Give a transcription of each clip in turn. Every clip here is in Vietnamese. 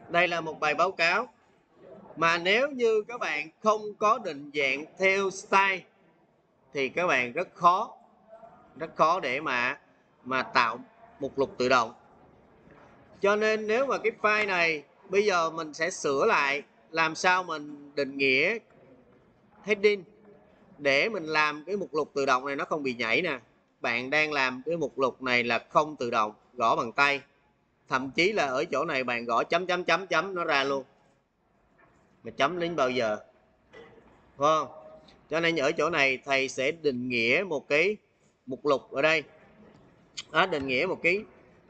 Đây là một bài báo cáo mà nếu như các bạn không có định dạng theo style thì các bạn rất khó để mà tạo mục lục tự động. Cho nên nếu mà cái file này bây giờ mình sẽ sửa lại làm sao mình định nghĩa heading để mình làm cái mục lục tự động này nó không bị nhảy nè. Bạn đang làm cái mục lục này là không tự động, gõ bằng tay. Thậm chí là ở chỗ này bạn gõ chấm chấm chấm chấm nó ra luôn. Mà chấm đến bao giờ? Đúng không? Cho nên ở chỗ này thầy sẽ định nghĩa một cái mục lục ở đây. Định nghĩa một cái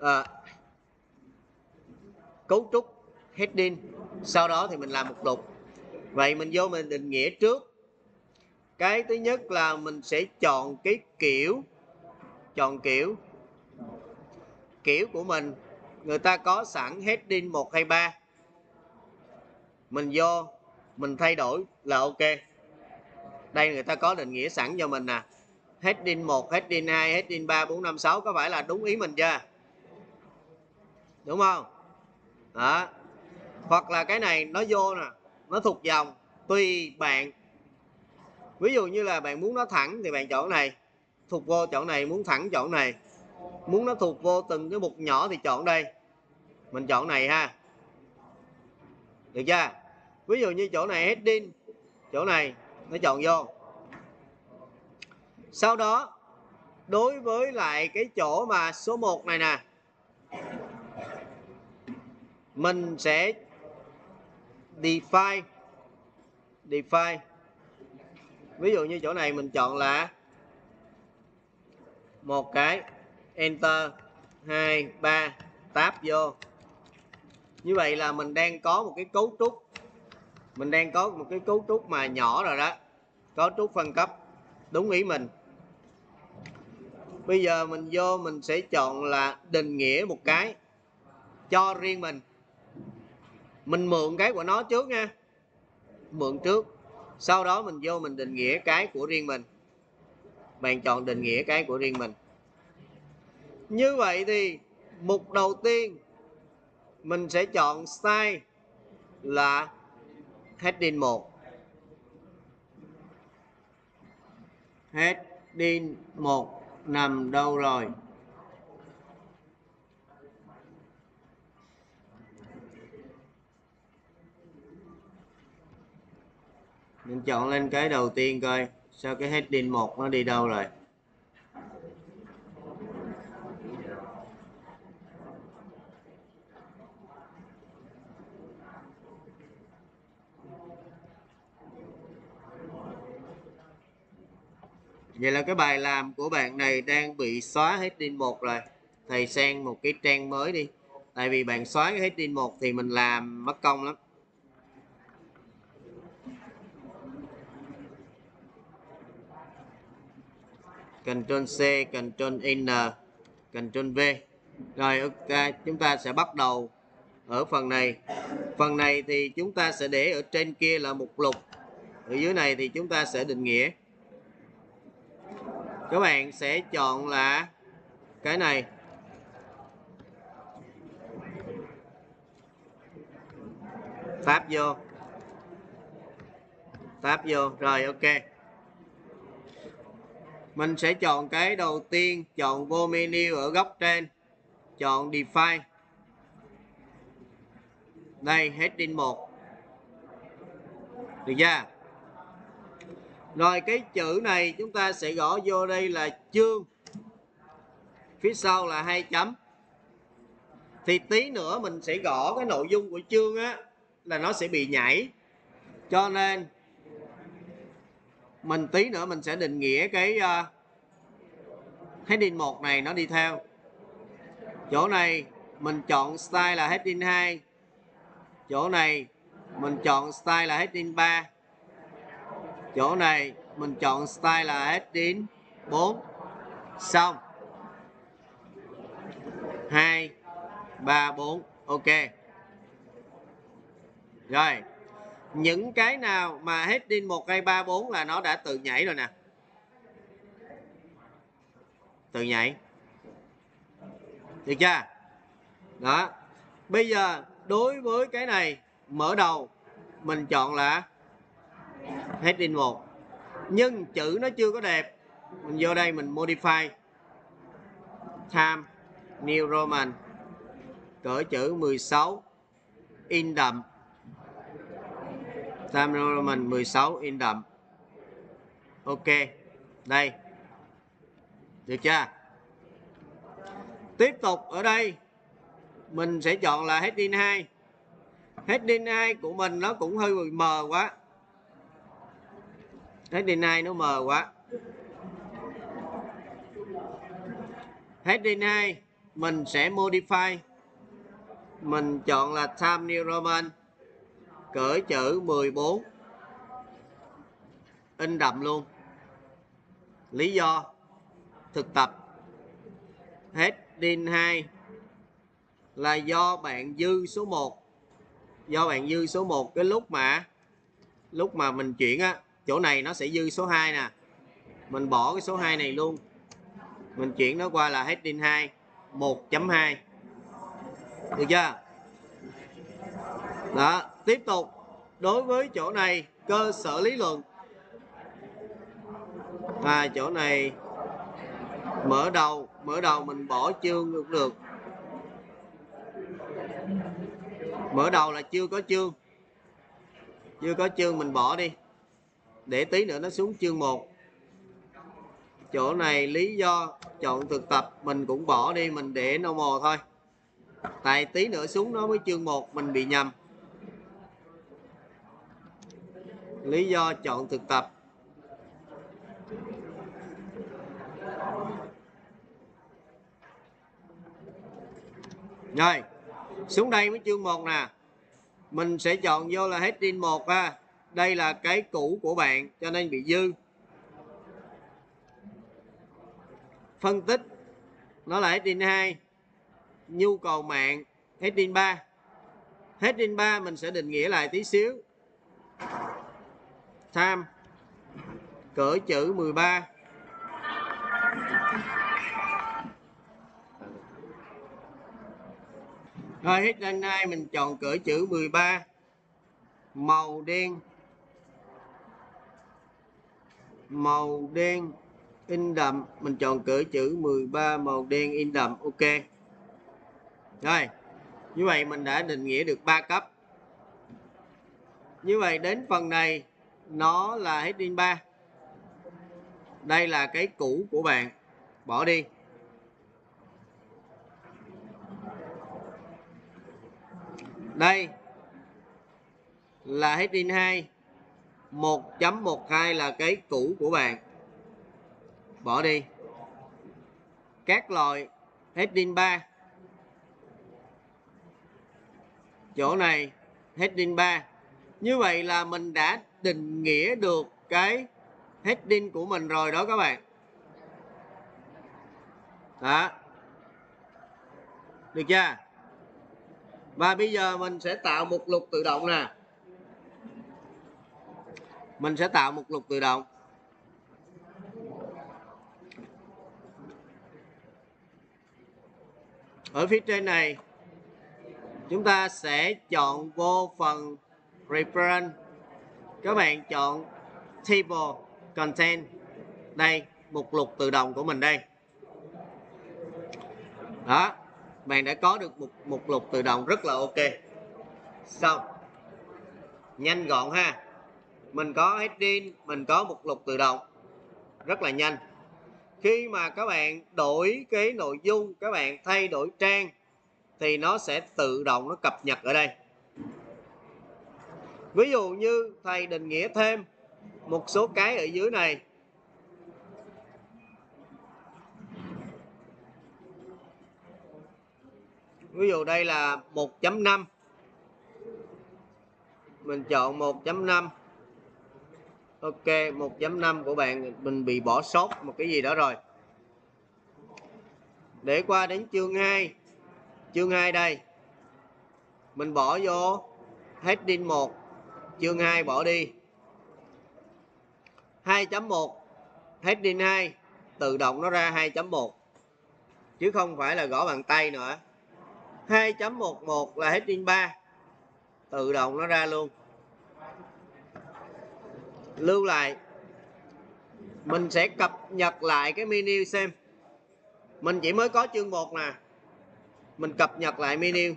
cấu trúc heading, sau đó thì mình làm mục lục. Vậy mình vô mình định nghĩa trước. Cái thứ nhất là mình sẽ chọn cái kiểu của mình. Người ta có sẵn heading 1 hay 3, mình vô mình thay đổi là ok. Đây người ta có định nghĩa sẵn cho mình nè, heading 1, heading 2, heading 3, 4, 5, 6, có phải là đúng ý mình chưa? Đúng không? Đó. Hoặc là cái này nó vô nè, nó thuộc dòng, tùy bạn. Ví dụ như là bạn muốn nó thẳng thì bạn chọn này, thuộc vô chọn này, muốn thẳng chọn này, muốn nó thuộc vô từng cái mục nhỏ thì chọn đây, mình chọn này ha. Được chưa? Ví dụ như chỗ này heading, chỗ này nó chọn vô. Sau đó đối với lại cái chỗ mà số 1 này nè, mình sẽ define. Ví dụ như chỗ này mình chọn là một cái, enter, 2, 3, tab vô. Như vậy là mình đang có một cái cấu trúc, mà nhỏ rồi đó, cấu trúc phân cấp đúng ý mình. Bây giờ mình vô mình sẽ chọn là định nghĩa một cái cho riêng mình mượn cái của nó trước nha, mượn trước, sau đó mình vô mình định nghĩa cái của riêng mình. Bạn chọn định nghĩa cái của riêng mình. Như vậy thì mục đầu tiên mình sẽ chọn style là heading 1. Heading 1 nằm đâu rồi? Mình chọn lên cái đầu tiên coi sao cái heading 1 nó đi đâu rồi. Vậy là cái bài làm của bạn này đang bị xóa heading 1 rồi. Thầy sang một cái trang mới đi. Tại vì bạn xóa cái heading 1 thì mình làm mất công lắm. Ctrl C, Ctrl N, Ctrl V. Rồi ok, chúng ta sẽ bắt đầu ở phần này. Phần này thì chúng ta sẽ để ở trên kia là mục lục. Ở dưới này thì chúng ta sẽ định nghĩa. Các bạn sẽ chọn là cái này. Tab vô. Rồi ok. Mình sẽ chọn cái đầu tiên, chọn vô menu ở góc trên, chọn define. Đây, heading 1. Được chưa? Rồi cái chữ này chúng ta sẽ gõ vô đây là chương. Phía sau là 2 chấm. Thì tí nữa mình sẽ gõ cái nội dung của chương á, là nó sẽ bị nhảy. Cho nên tí nữa mình sẽ định nghĩa cái heading 1 này nó đi theo. Chỗ này mình chọn style là heading 2. Chỗ này mình chọn style là heading 3. Chỗ này mình chọn style là heading 4. Xong. 2, 3, 4. Ok. Rồi. Những cái nào mà heading 1, 2, 3, 4 là nó đã tự nhảy rồi nè. Tự nhảy. Được chưa? Đó. Bây giờ đối với cái này mở đầu mình chọn là heading 1, nhưng chữ nó chưa có đẹp, mình vô đây mình modify Time New Roman, cỡ chữ 16 in đậm, Time New Roman 16 in đậm. Ok, đây được chưa? Tiếp tục ở đây mình sẽ chọn là heading 2. Heading 2 của mình nó cũng hơi mờ quá, heading 2 nó mờ quá. Heading 2 mình sẽ modify, mình chọn là Time New Roman, cỡ chữ 14 in đậm luôn. Lý do thực tập heading 2 là do bạn dư số 1, do bạn dư số 1 cái lúc mà mình chuyển á, chỗ này nó sẽ dư số 2 nè, mình bỏ cái số 2 này luôn, mình chuyển nó qua là heading 2 1.2, được chưa? Đó, tiếp tục đối với chỗ này cơ sở lý luận, chỗ này mở đầu mình bỏ chương cũng được, mở đầu là chưa có chương mình bỏ đi, để tí nữa nó xuống chương 1. Chỗ này lý do chọn thực tập mình cũng bỏ đi, mình để normal thôi, tại tí nữa xuống nó với chương 1 mình bị nhầm. Lý do chọn thực tập, rồi xuống đây với chương 1 nè, mình sẽ chọn vô là heading 1 ha. Đây là cái cũ của bạn cho nên bị dư. Phân tích nó là heading 2, nhu cầu mạng heading 3. Heading 3 mình sẽ định nghĩa lại tí xíu. Time cỡ chữ 13. Rồi heading 2 mình chọn cỡ chữ 13, màu đen in đậm, mình chọn cỡ chữ 13 màu đen in đậm. Ok. Rồi, như vậy mình đã định nghĩa được 3 cấp. Như vậy đến phần này nó là heading 3. Đây là cái cũ của bạn, bỏ đi. Đây là heading 2, 1.12 là cái cũ của bạn, bỏ đi. Các loại heading 3, chỗ này heading 3. Như vậy là mình đã định nghĩa được cái heading của mình rồi đó các bạn. Đó, được chưa? Và bây giờ mình sẽ tạo mục lục tự động nè. Mình sẽ tạo mục lục tự động. Ở phía trên này chúng ta sẽ chọn vô phần reference, các bạn chọn table content, đây mục lục tự động của mình đây. Đó, bạn đã có được một mục lục tự động rất là ok. Xong, nhanh gọn ha. Mình có heading, mình có mục lục tự động, rất là nhanh. Khi mà các bạn đổi cái nội dung, các bạn thay đổi trang thì nó sẽ tự động nó cập nhật ở đây. Ví dụ như thầy định nghĩa thêm một số cái ở dưới này. Ví dụ đây là 1.5. Mình chọn 1.5. Ok, 1.5 của bạn mình bị bỏ sót một cái gì đó rồi. Để qua đến chương 2. Chương 2 đây. Mình bỏ vô heading 1, chương 2 bỏ đi. 2.1 heading 2 tự động nó ra 2.1 chứ không phải là gõ bằng tay nữa. 2.11 là heading 3, tự động nó ra luôn. Lưu lại, mình sẽ cập nhật lại cái menu xem. Mình chỉ mới có chương 1 nè, mình cập nhật lại menu.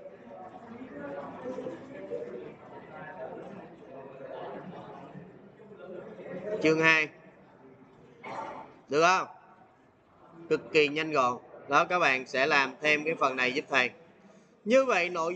Chương 2 được không? Cực kỳ nhanh gọn. Đó, các bạn sẽ làm thêm cái phần này giúp thầy. Như vậy nội